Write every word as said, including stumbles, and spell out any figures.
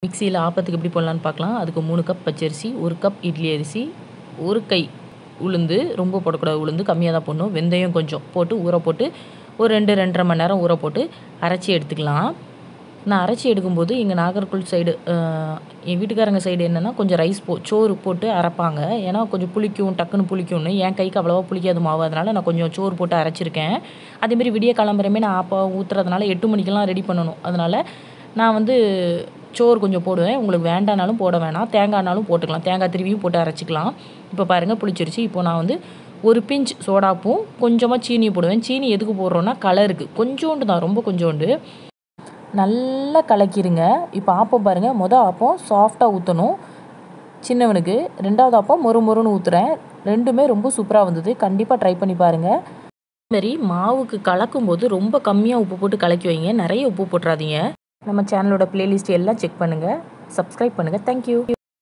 மிக்ஸியில் ஆப்பத்துக்கு எப்படி போடலான்னு பார்க்கலாம். அதுக்கு மூணு கப் பச்சரிசி, ஒரு கப் இட்லி அரிசி, ஒரு கை உளுந்து, ரொம்ப போடக்கூடாது, உளுந்து கம்மியாக தான் போடணும். வெந்தயம் கொஞ்சம் போட்டு ஊற போட்டு ஒரு ரெண்டு ரெண்டரை மணி நேரம் ஊற போட்டு அரைச்சி எடுத்துக்கலாம். நான் அரைச்சி எடுக்கும்போது எங்கள் நாகர்கோவில் சைடு என் வீட்டுக்காரங்க சைடு என்னென்னா கொஞ்சம் ரைஸ் போ சோறு போட்டு அரைப்பாங்க. ஏன்னா கொஞ்சம் புளிக்கும், டக்குன்னு புளிக்கும்னு. என் கைக்கு அவ்வளோவா புளிக்காது மாவு, அதனால் நான் கொஞ்சம் சோறு போட்டு அரைச்சிருக்கேன். அதேமாரி விடிய கிளம்புறமே நான் ஆப்பா ஊற்றுறதுனால எட்டு மணிக்கெல்லாம் ரெடி பண்ணணும். அதனால் நான் வந்து சோறு கொஞ்சம் போடுவேன். உங்களுக்கு வேண்டானாலும் போட வேணாம், தேங்காய்னாலும் போட்டுக்கலாம், தேங்காய் திருவியும் போட்டு அரைச்சிக்கலாம். இப்போ பாருங்கள் புளிச்சிருச்சு. இப்போ நான் வந்து ஒரு பிஞ்ச் சோடாப்பும் கொஞ்சமாக சீனியை போடுவேன். சீனி எதுக்கு போடுறோன்னா கலருக்கு, கொஞ்சோண்டு தான், ரொம்ப கொஞ்சோண்டு. நல்லா கலக்கிடுங்க. இப்போ ஆப்பம் பாருங்கள், மொதல் ஆப்பம் சாஃப்டாக ஊற்றணும் சின்னவனுக்கு, ரெண்டாவது ஆப்பம் மொறு மொறுன்னு ஊற்றுறேன். ரெண்டுமே ரொம்ப சூப்பராக வந்தது. கண்டிப்பாக ட்ரை பண்ணி பாருங்கள். அதேமாரி மாவுக்கு கலக்கும்போது ரொம்ப கம்மியாக உப்பு போட்டு கலக்கி வைங்க, நிறைய உப்பு போட்டுறாதீங்க. நம்ம சேனலோட பிளேலிஸ்ட் எல்லாம் செக் பண்ணுங்கள், சப்ஸ்கிரைப் பண்ணுங்கள். தேங்க்யூ.